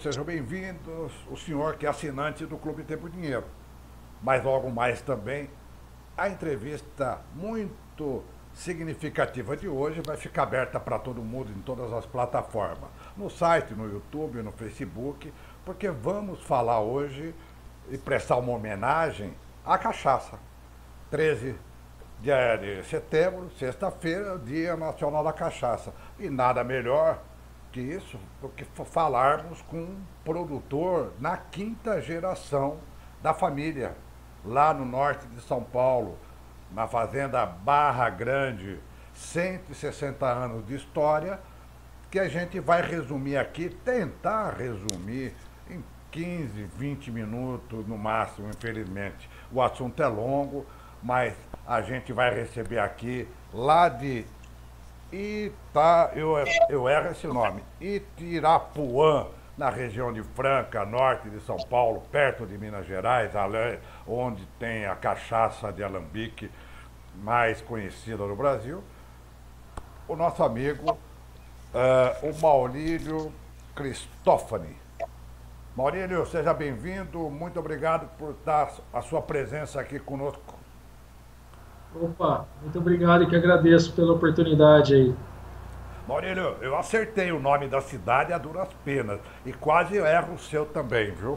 sejam bem-vindos. O senhor que é assinante do Clube Tempo e Dinheiro. Mas logo mais também, a entrevista muito significativa de hoje vai ficar aberta para todo mundo em todas as plataformas. No site, no YouTube, no Facebook, porque vamos falar hoje e prestar uma homenagem à cachaça. 13 de setembro, sexta-feira, Dia Nacional da Cachaça. E nada melhor que isso do que falarmos com um produtor na quinta geração da família, lá no norte de São Paulo, na fazenda Barra Grande, 160 anos de história, que a gente vai resumir aqui, tentar resumir em 15, 20 minutos no máximo, infelizmente. O assunto é longo, mas a gente vai receber aqui, lá de eu erro esse nome, Itirapuã, na região de Franca, norte de São Paulo, perto de Minas Gerais, onde tem a cachaça de alambique mais conhecida no Brasil, o nosso amigo, o Maurílio Cristófani. Maurílio, seja bem-vindo, muito obrigado por dar a sua presença aqui conosco. Opa, muito obrigado e que agradeço pela oportunidade aí. Maurílio, eu acertei o nome da cidade a duras penas e quase erro o seu também, viu?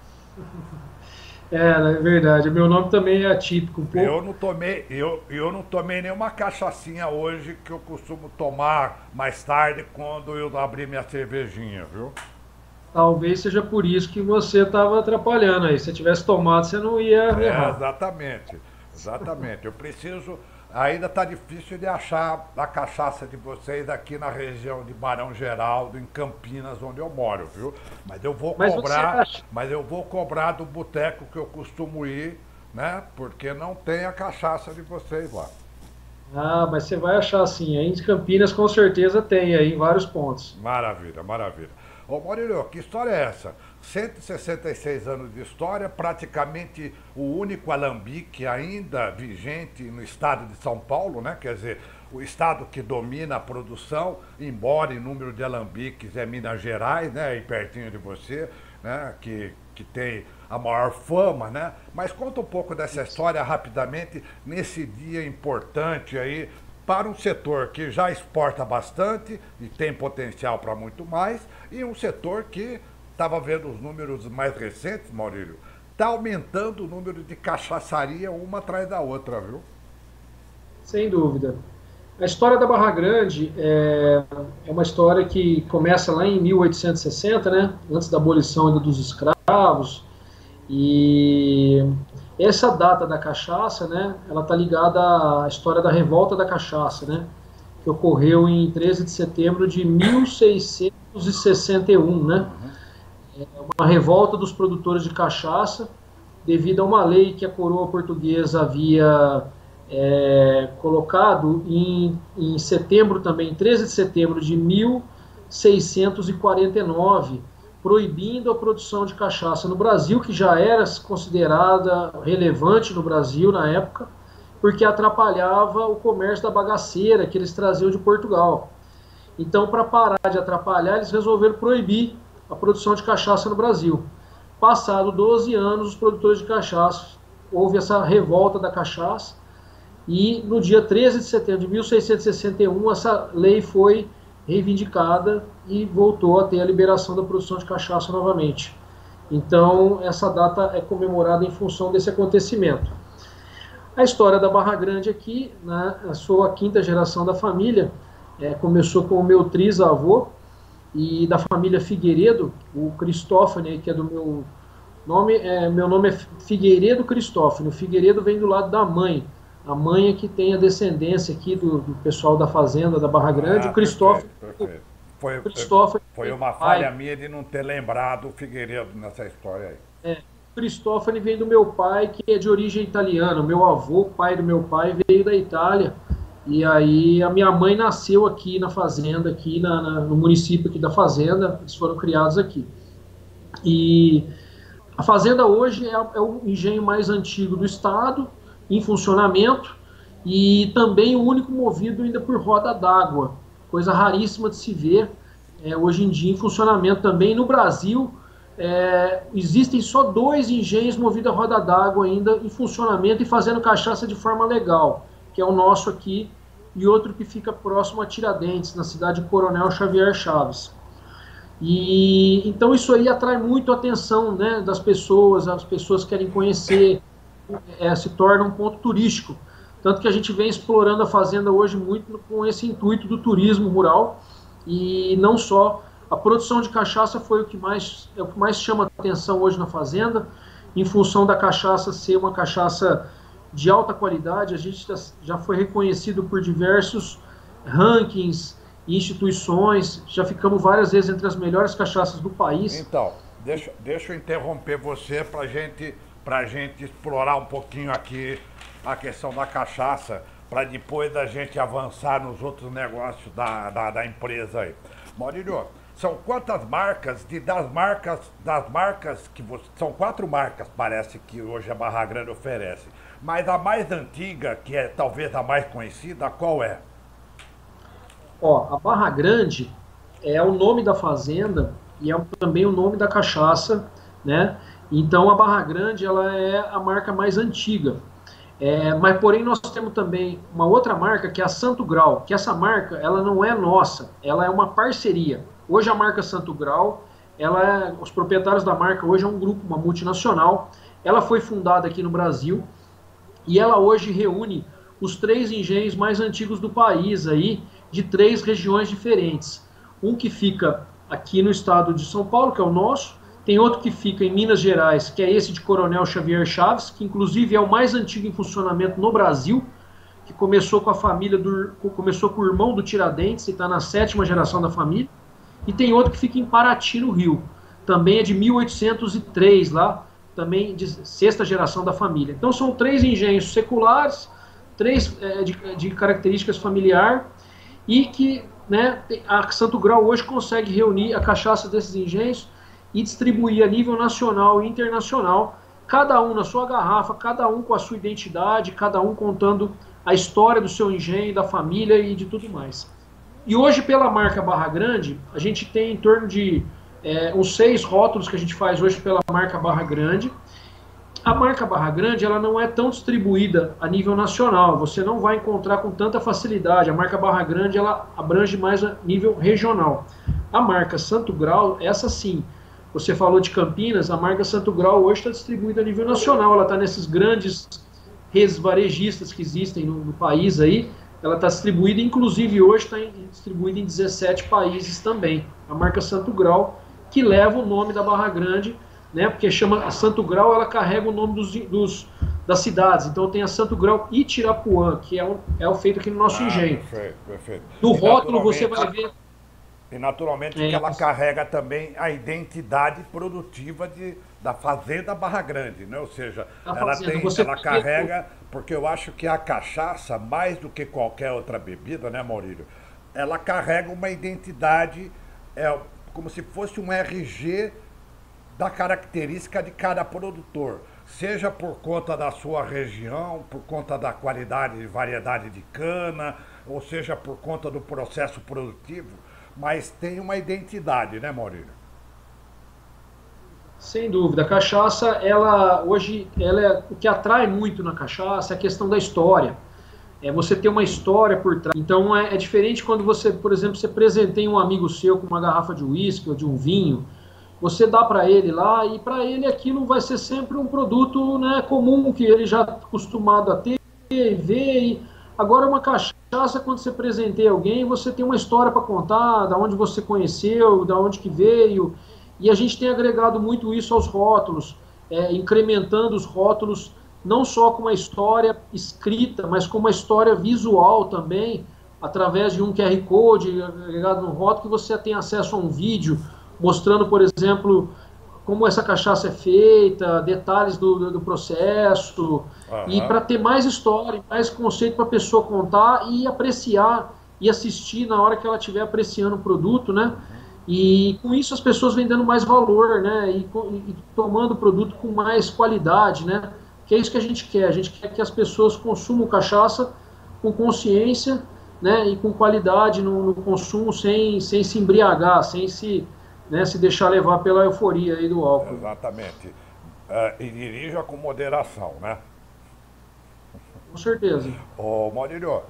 É verdade, meu nome também é atípico um pouco. Eu não tomei nenhuma cachaçinha hoje que eu costumo tomar mais tarde quando eu abrir minha cervejinha, viu? Talvez seja por isso que você estava atrapalhando aí. Se você tivesse tomado, você não ia errar. Exatamente, exatamente. Eu preciso. Ainda está difícil de achar a cachaça de vocês aqui na região de Barão Geraldo, em Campinas, onde eu moro, viu? Mas eu vou Mas você cobrar, acha? mas eu vou cobrar do boteco que eu costumo ir, né? Porque não tem a cachaça de vocês lá. Ah, mas você vai achar sim. Aí em Campinas com certeza tem aí em vários pontos. Maravilha, maravilha. Ô Maurílio, que história é essa? 166 anos de história, praticamente o único alambique ainda vigente no estado de São Paulo, né? Quer dizer, o estado que domina a produção, embora em número de alambiques é Minas Gerais, né? Aí pertinho de você, né? Que tem a maior fama, né? Mas conta um pouco dessa história rapidamente, nesse dia importante aí, para um setor que já exporta bastante e tem potencial para muito mais, e um setor que, estava vendo os números mais recentes, Maurílio, está aumentando o número de cachaçaria uma atrás da outra, viu? Sem dúvida. A história da Barra Grande é uma história que começa lá em 1860, né? Antes da abolição ainda dos escravos. E essa data da cachaça, né, ela está ligada à história da Revolta da Cachaça, né, que ocorreu em 13 de setembro de 1661, né, uma revolta dos produtores de cachaça devido a uma lei que a coroa portuguesa havia colocado em setembro também, 13 de setembro de 1649, proibindo a produção de cachaça no Brasil, que já era considerada relevante no Brasil na época, porque atrapalhava o comércio da bagaceira que eles traziam de Portugal. Então, para parar de atrapalhar, eles resolveram proibir a produção de cachaça no Brasil. Passado 12 anos, os produtores de cachaça, houve essa revolta da cachaça, e no dia 13 de setembro de 1661, essa lei foi reivindicada e voltou a ter a liberação da produção de cachaça novamente. Então, essa data é comemorada em função desse acontecimento. A história da Barra Grande aqui, né, sou a quinta geração da família, começou com o meu trisavô e da família Figueiredo, o Cristófani, que é do meu nome é Figueiredo Cristófani. O Figueiredo vem do lado da mãe. A mãe é que tem a descendência aqui do pessoal da fazenda da Barra Grande. O Cristófano. Perfeito. Foi, Cristófano foi uma falha minha de não ter lembrado o Figueiredo nessa história aí. Cristófani vem do meu pai, que é de origem italiana. Meu avô, pai do meu pai, veio da Itália. E aí a minha mãe nasceu aqui na fazenda, aqui no município aqui da fazenda. Eles foram criados aqui. E a fazenda hoje é o engenho mais antigo do estado, em funcionamento, e também o único movido ainda por roda d'água, coisa raríssima de se ver. hoje em dia em funcionamento também. No Brasil, existem só 2 engenhos movidos a roda d'água ainda em funcionamento e fazendo cachaça de forma legal, que é o nosso aqui, e outro que fica próximo a Tiradentes, na cidade de Coronel Xavier Chaves. E então isso aí atrai muito a atenção, né, das pessoas, as pessoas querem conhecer, se torna um ponto turístico. Tanto que a gente vem explorando a fazenda hoje muito com esse intuito do turismo rural, e não só. A produção de cachaça foi o que mais chama atenção hoje na fazenda, em função da cachaça ser uma cachaça de alta qualidade. A gente já foi reconhecido por diversos rankings, instituições, já ficamos várias vezes entre as melhores cachaças do país. Então, deixa eu interromper você para gente explorar um pouquinho aqui a questão da cachaça, para depois da gente avançar nos outros negócios da empresa aí. Maurílio, são quantas marcas, das marcas que você... São 4 marcas, parece, que hoje a Barra Grande oferece. Mas a mais antiga, que é talvez a mais conhecida, qual é? Ó, a Barra Grande é o nome da fazenda e é também o nome da cachaça, né? Então a Barra Grande, ela é a marca mais antiga. Mas porém nós temos também uma outra marca que é a Santo Grau, que essa marca, ela não é nossa, ela é uma parceria. Hoje a marca Santo Grau, os proprietários da marca hoje é um grupo, uma multinacional. Ela foi fundada aqui no Brasil e ela hoje reúne os 3 engenhos mais antigos do país aí, de 3 regiões diferentes. Um que fica aqui no estado de São Paulo, que é o nosso, tem outro que fica em Minas Gerais, que é esse de Coronel Xavier Chaves, que inclusive é o mais antigo em funcionamento no Brasil, que começou com a família começou com o irmão do Tiradentes e está na 7ª geração da família. E tem outro que fica em Paraty, no Rio, também é de 1803 lá, também de 6ª geração da família. Então são 3 engenhos seculares, 3 de características familiar, e que, né, a Santo Grau hoje consegue reunir a cachaça desses engenhos e distribuir a nível nacional e internacional, cada um na sua garrafa, cada um com a sua identidade, cada um contando a história do seu engenho, da família e de tudo mais. E hoje, pela marca Barra Grande, a gente tem em torno de uns 6 rótulos que a gente faz hoje pela marca Barra Grande. A marca Barra Grande, ela não é tão distribuída a nível nacional, você não vai encontrar com tanta facilidade. A marca Barra Grande, ela abrange mais a nível regional. A marca Santo Grau, essa sim, você falou de Campinas, a marca Santo Grau hoje está distribuída a nível nacional, ela está nesses grandes redes varejistas que existem no país aí, ela está distribuída, inclusive hoje está distribuída em 17 países também. A marca Santo Grau, que leva o nome da Barra Grande, né, porque chama a Santo Grau, ela carrega o nome das cidades. Então tem a Santo Grau Itirapuã, que é o feito aqui no nosso engenho. Perfeito, perfeito. No rótulo você vai ver... E naturalmente que ela carrega também a identidade produtiva da Fazenda Barra Grande, né? Ou seja, ela carrega, porque eu acho que a cachaça, mais do que qualquer outra bebida, né, Maurílio? Ela carrega uma identidade, como se fosse um RG da característica de cada produtor. Seja por conta da sua região, por conta da qualidade e variedade de cana, ou seja por conta do processo produtivo, mas tem uma identidade, né, Maurílio? Sem dúvida. A cachaça, hoje, o que atrai muito na cachaça é a questão da história. Você ter uma história por trás. Então, é diferente quando você, por exemplo, você presenteia um amigo seu com uma garrafa de uísque ou de um vinho, você dá para ele lá e para ele aquilo vai ser sempre um produto, né, comum, que ele já está acostumado a ter, ver. Agora, uma cachaça, quando você presenteia alguém, você tem uma história para contar, da onde você conheceu, da onde que veio. E a gente tem agregado muito isso aos rótulos, incrementando os rótulos, não só com uma história escrita, mas com uma história visual também, através de um QR Code agregado no rótulo, que você tem acesso a um vídeo mostrando, por exemplo, como essa cachaça é feita, detalhes do processo, e para ter mais história, mais conceito para a pessoa contar e apreciar e assistir na hora que ela estiver apreciando o produto, né? E com isso as pessoas vêm dando mais valor, né? E tomando o produto com mais qualidade, né? Que é isso que a gente quer que as pessoas consumam cachaça com consciência né, e com qualidade no consumo, sem se embriagar, sem se, né, se deixar levar pela euforia aí do álcool. Exatamente. E dirija com moderação, né? Com certeza. Ô, Maurílio,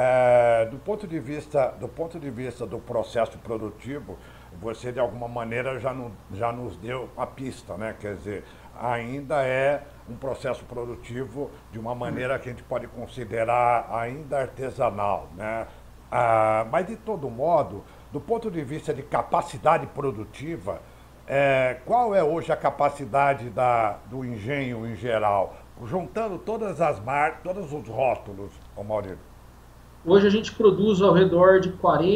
do ponto de vista do processo produtivo, você de alguma maneira já nos deu a pista, né? Quer dizer, ainda é um processo produtivo de uma maneira que a gente pode considerar ainda artesanal, né? Mas de todo modo, do ponto de vista de capacidade produtiva, qual é hoje a capacidade do engenho em geral? Juntando todas as marcas, todos os rótulos, ô Maurício. Hoje a gente produz ao redor de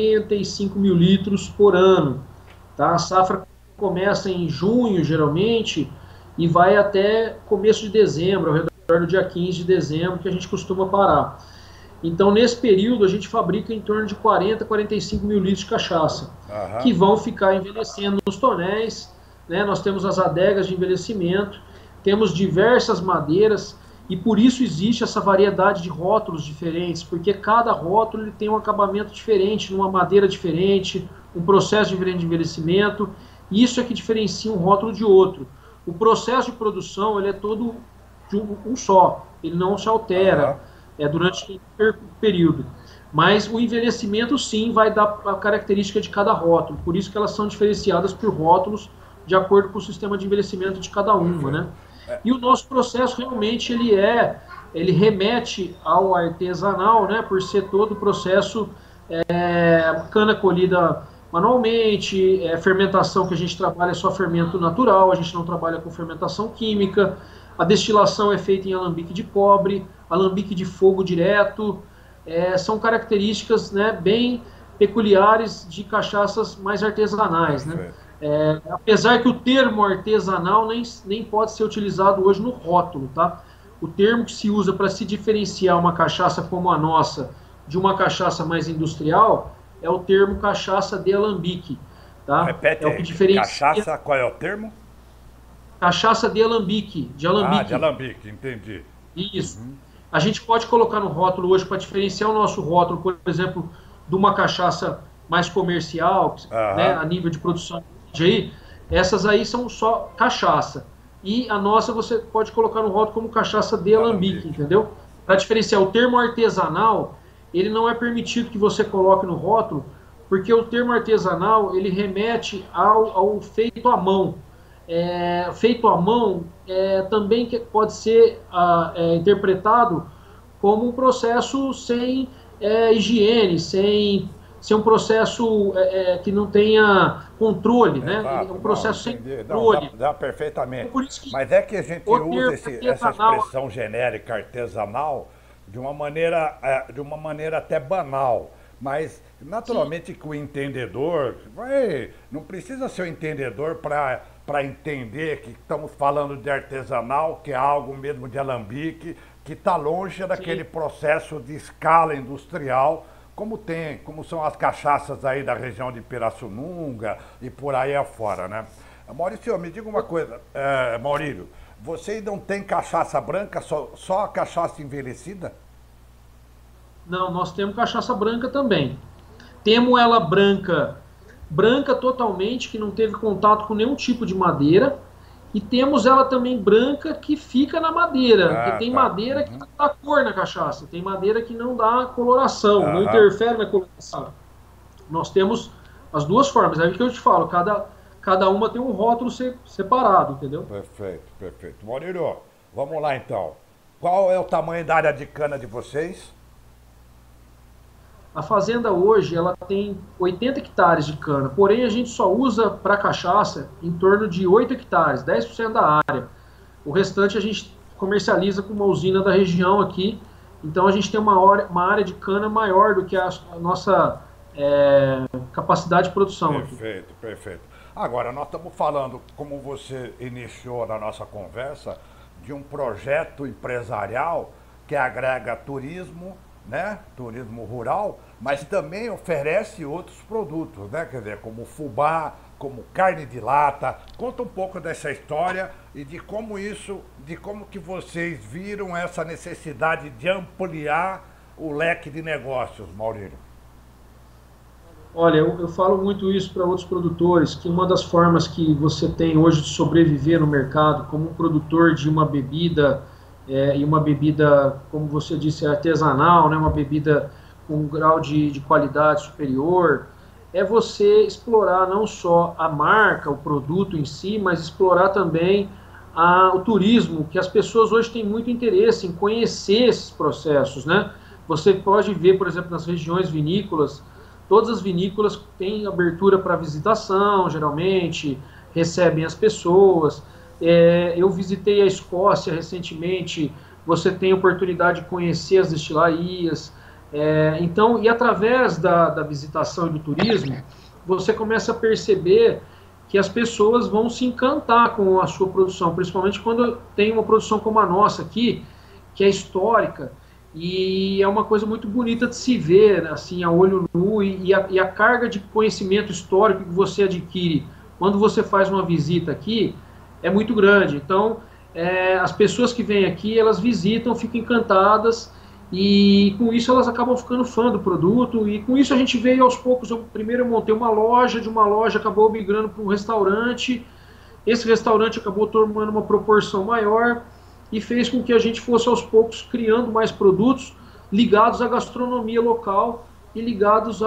45 mil litros por ano. Tá? A safra começa em junho, geralmente, e vai até começo de dezembro, ao redor do dia 15 de dezembro, que a gente costuma parar. Então, nesse período, a gente fabrica em torno de 40, 45 mil litros de cachaça, que vão ficar envelhecendo nos tonéis, né? Nós temos as adegas de envelhecimento, temos diversas madeiras, e por isso existe essa variedade de rótulos diferentes, porque cada rótulo ele tem um acabamento diferente, numa madeira diferente, um processo diferente de envelhecimento, e isso é que diferencia um rótulo de outro. O processo de produção ele é todo de um só, ele não se altera durante o período. Mas o envelhecimento sim vai dar a característica de cada rótulo, por isso que elas são diferenciadas por rótulos de acordo com o sistema de envelhecimento de cada uma, né? E o nosso processo realmente ele remete ao artesanal, né? Por ser todo o processo cana colhida manualmente, fermentação que a gente trabalha é só fermento natural, a gente não trabalha com fermentação química, a destilação é feita em alambique de cobre, alambique de fogo direto, são características, né, bem peculiares de cachaças mais artesanais, né? Apesar que o termo artesanal nem pode ser utilizado hoje no rótulo, tá? O termo que se usa para se diferenciar uma cachaça como a nossa de uma cachaça mais industrial é o termo cachaça de alambique, tá? Repete é o que diferencia... cachaça, qual é o termo? Cachaça de alambique, de alambique. De alambique, entendi. Isso. A gente pode colocar no rótulo hoje para diferenciar o nosso rótulo, por exemplo, de uma cachaça mais comercial, né, a nível de produção de aí, essas aí são só cachaça. E a nossa você pode colocar no rótulo como cachaça de alambique, entendeu? Para diferenciar o termo artesanal, ele não é permitido que você coloque no rótulo, porque o termo artesanal, ele remete ao feito à mão. Feito à mão também pode ser interpretado como um processo sem higiene, sem um processo que não tenha controle, né? É um processo sem controle. Dá perfeitamente. Por isso que mas é que a gente usa essa expressão genérica artesanal de uma maneira até banal. Mas, naturalmente, que o entendedor não precisa ser o entendedor para entender que estamos falando de artesanal, que é algo mesmo de alambique, que está longe daquele processo de escala industrial, como são as cachaças aí da região de Pirassununga e por aí afora, né? Maurício, me diga uma coisa, Maurílio, vocês não têm cachaça branca, só a cachaça envelhecida? Não, nós temos cachaça branca também. Temos ela branca totalmente, que não teve contato com nenhum tipo de madeira. E temos ela também branca que fica na madeira. Porque tem madeira que dá cor na cachaça. Tem madeira que não dá coloração, não interfere na coloração. Nós temos as duas formas. É o que eu te falo, cada uma tem um rótulo separado, entendeu? Perfeito, perfeito. Maurílio, vamos lá então. Qual é o tamanho da área de cana de vocês? A fazenda hoje ela tem 80 hectares de cana, porém a gente só usa para cachaça em torno de 8 hectares, 10% da área. O restante a gente comercializa com uma usina da região aqui, então a gente tem uma área de cana maior do que a nossa capacidade de produção. Perfeito, perfeito. Agora, nós estamos falando, como você iniciou na nossa conversa, de um projeto empresarial que agrega turismo, né? Turismo rural, mas também oferece outros produtos, né? Quer dizer, como fubá, como carne de lata. Conta um pouco dessa história e de como que vocês viram essa necessidade de ampliar o leque de negócios, Maurílio? Olha, eu falo muito isso para outros produtores, que uma das formas que você tem hoje de sobreviver no mercado como um produtor de uma bebida, e uma bebida, como você disse, artesanal, né, uma bebida com um grau de qualidade superior, é você explorar não só a marca, o produto em si, mas explorar também o turismo, que as pessoas hoje têm muito interesse em conhecer esses processos, né? Você pode ver, por exemplo, nas regiões vinícolas, todas as vinícolas têm abertura para visitação, geralmente, recebem as pessoas. Eu visitei a Escócia recentemente, você tem oportunidade de conhecer as destilarias. Então, e através da visitação e do turismo, você começa a perceber que as pessoas vão se encantar com a sua produção, principalmente quando tem uma produção como a nossa aqui, que é histórica, e é uma coisa muito bonita de se ver, assim, a olho nu, e a carga de conhecimento histórico que você adquire quando você faz uma visita aqui é muito grande. Então, as pessoas que vêm aqui, elas visitam, ficam encantadas, e com isso elas acabam ficando fã do produto, e com isso a gente veio aos poucos. Primeiro eu montei uma loja, de uma loja acabou migrando para um restaurante, esse restaurante acabou tomando uma proporção maior, e fez com que a gente fosse aos poucos criando mais produtos ligados à gastronomia local e ligados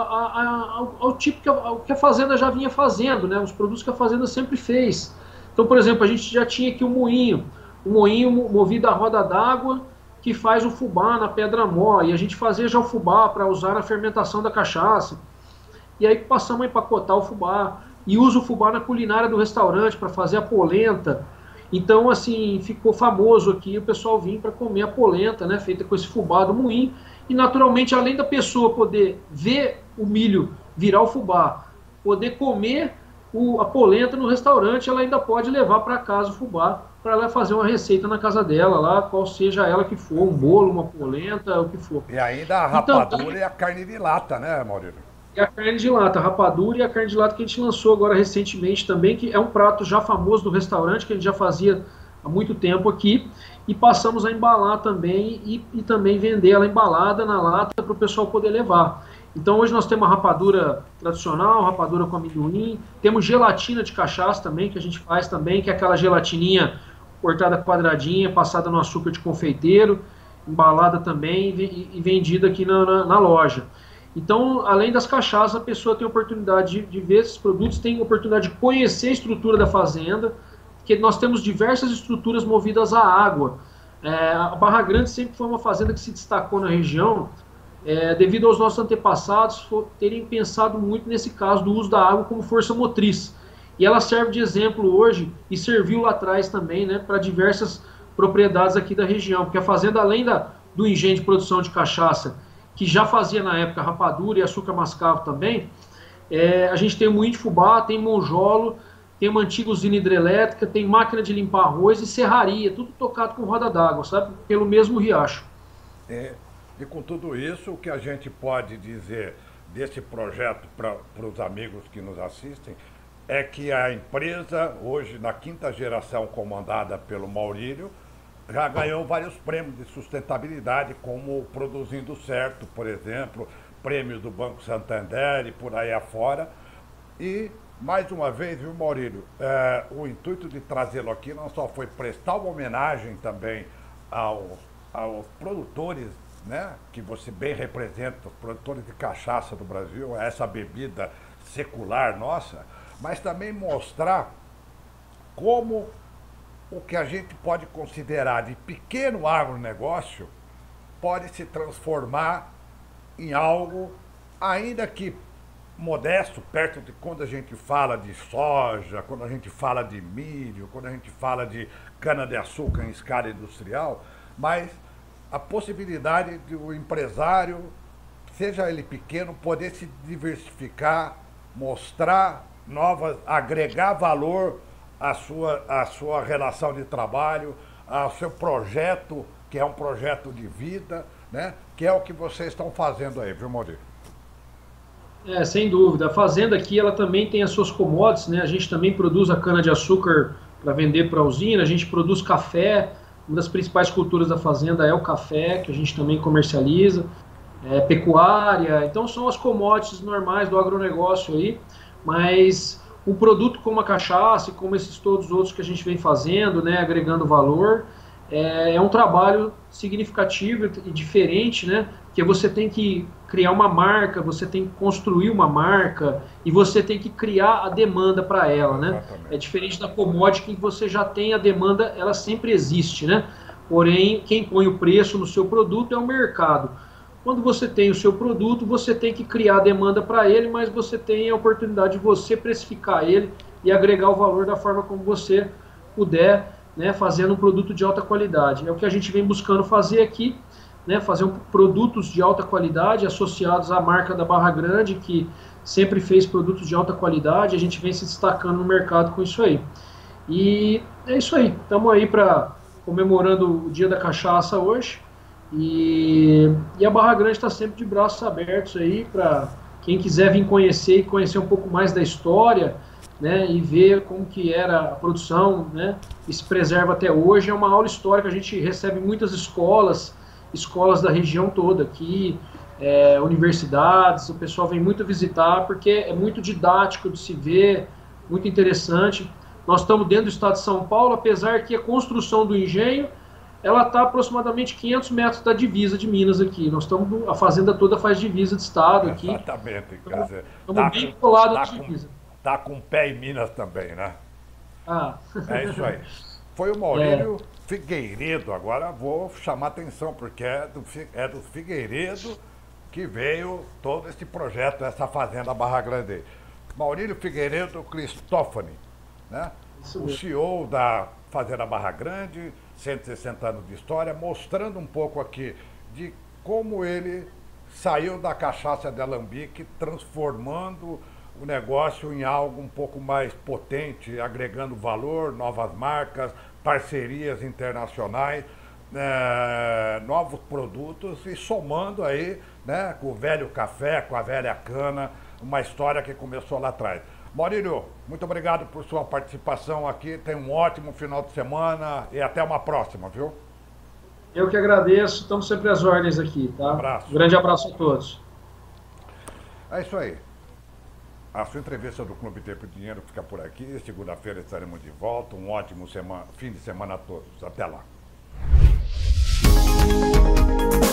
ao tipo que a fazenda já vinha fazendo, né? Os produtos que a fazenda sempre fez. Então, por exemplo, a gente já tinha aqui um moinho movido a roda d'água, que faz o fubá na pedra-mó, e a gente fazia já o fubá para usar na fermentação da cachaça. E aí passamos a empacotar o fubá, e usa o fubá na culinária do restaurante para fazer a polenta. Então, assim, ficou famoso aqui, o pessoal vinha para comer a polenta, né, feita com esse fubá do moinho, e naturalmente, além da pessoa poder ver o milho virar o fubá, poder comer a polenta no restaurante, ela ainda pode levar para casa o fubá, para ela fazer uma receita na casa dela, lá, qual seja ela que for, um bolo, uma polenta, o que for. E ainda a rapadura e a carne de lata, né, Maurílio? E a carne de lata, a rapadura e a carne de lata que a gente lançou agora recentemente também, que é um prato já famoso do restaurante, que a gente já fazia há muito tempo aqui, e passamos a embalar também e também vender ela embalada na lata para o pessoal poder levar. Então hoje nós temos a rapadura tradicional, rapadura com amendoim, temos gelatina de cachaça também, que a gente faz também, que é aquela gelatininha cortada quadradinha, passada no açúcar de confeiteiro, embalada também e vendida aqui na loja. Então, além das cachaças, a pessoa tem a oportunidade de ver esses produtos, tem a oportunidade de conhecer a estrutura da fazenda, que nós temos diversas estruturas movidas à água. A Barra Grande sempre foi uma fazenda que se destacou na região, devido aos nossos antepassados terem pensado muito nesse caso do uso da água como força motriz. E ela serve de exemplo hoje, e serviu lá atrás também, né, para diversas propriedades aqui da região, porque a fazenda, além do engenho de produção de cachaça, que já fazia na época rapadura e açúcar mascavo também, a gente tem moinho de fubá, tem monjolo, tem uma antiga usina hidrelétrica, tem máquina de limpar arroz e serraria, tudo tocado com roda d'água, sabe? Pelo mesmo riacho. E com tudo isso, o que a gente pode dizer desse projeto para os amigos que nos assistem é que a empresa, hoje na quinta geração comandada pelo Maurílio, já ganhou vários prêmios de sustentabilidade, como Produzindo Certo, por exemplo, prêmios do Banco Santander e por aí afora. E, mais uma vez, viu, Maurílio, o intuito de trazê-lo aqui não só foi prestar uma homenagem também aos produtores, né, que você bem representa, os produtores de cachaça do Brasil, essa bebida secular nossa, mas também mostrar como o que a gente pode considerar de pequeno agronegócio pode se transformar em algo, ainda que modesto, perto de quando a gente fala de soja, quando a gente fala de milho, quando a gente fala de cana-de-açúcar em escala industrial, mas a possibilidade de o empresário, seja ele pequeno, poder se diversificar, mostrar novas, agregar valor à sua relação de trabalho, ao seu projeto, que é um projeto de vida, né? Que é o que vocês estão fazendo aí, viu, Maurílio? Sem dúvida. A fazenda aqui, ela também tem as suas commodities, né? A gente também produz a cana-de-açúcar para vender para a usina, a gente produz café, Uma das principais culturas da fazenda é o café, que a gente também comercializa, pecuária, então são as commodities normais do agronegócio aí, mas um produto como a cachaça e como esses todos os outros que a gente vem fazendo, né, agregando valor, é um trabalho significativo e diferente, né, porque você tem que criar uma marca, você tem que construir uma marca e você tem que criar a demanda para ela, né? Exatamente. É diferente da commodity que você já tem a demanda, ela sempre existe, né? Porém, quem põe o preço no seu produto é o mercado. Quando você tem o seu produto, você tem que criar demanda para ele, mas você tem a oportunidade de você precificar ele e agregar o valor da forma como você puder, né, fazendo um produto de alta qualidade. É o que a gente vem buscando fazer aqui, né, fazer produtos de alta qualidade associados à marca da Barra Grande, que sempre fez produtos de alta qualidade, a gente vem se destacando no mercado com isso aí. E é isso aí, estamos aí comemorando o Dia da Cachaça hoje, e a Barra Grande está sempre de braços abertos aí para quem quiser vir conhecer e conhecer um pouco mais da história, né, e ver como que era a produção, né, e se preserva até hoje. É uma aula histórica, a gente recebe muitas escolas da região toda aqui, universidades, o pessoal vem muito visitar porque é muito didático de se ver, muito interessante. Nós estamos dentro do estado de São Paulo, apesar que a construção do engenho ela está aproximadamente 500 metros da divisa de Minas aqui. A fazenda toda faz divisa de estado aqui. Exatamente, quer dizer, estamos bem colados na divisa. Tá com pé em Minas também, né? Ah. É isso aí. Foi o Maurílio Figueiredo, agora vou chamar atenção, porque é do Figueiredo que veio todo esse projeto, essa fazenda Barra Grande. Maurílio Figueiredo Cristófani, né? O CEO da Fazenda Barra Grande, 160 anos de história, mostrando um pouco aqui de como ele saiu da cachaça de alambique, transformando o negócio em algo um pouco mais potente, agregando valor, novas marcas, parcerias internacionais, novos produtos e somando aí, né, com o velho café, com a velha cana, uma história que começou lá atrás. Maurílio, muito obrigado por sua participação aqui, tenha um ótimo final de semana e até uma próxima, viu? Eu que agradeço, estamos sempre às ordens aqui, tá? Abraço. Grande abraço a todos. É isso aí. A sua entrevista do Clube Tempo e Dinheiro fica por aqui. Segunda-feira estaremos de volta. Um ótimo fim de semana a todos. Até lá.